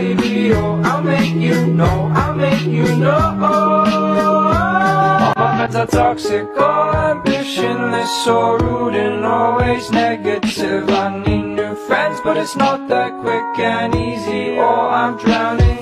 baby. Oh, I'll make you know, I'll make you know. All my friends are toxic, all ambitionless, so rude and always negative. I need new friends, but it's not that quick and easy, or I'm drowning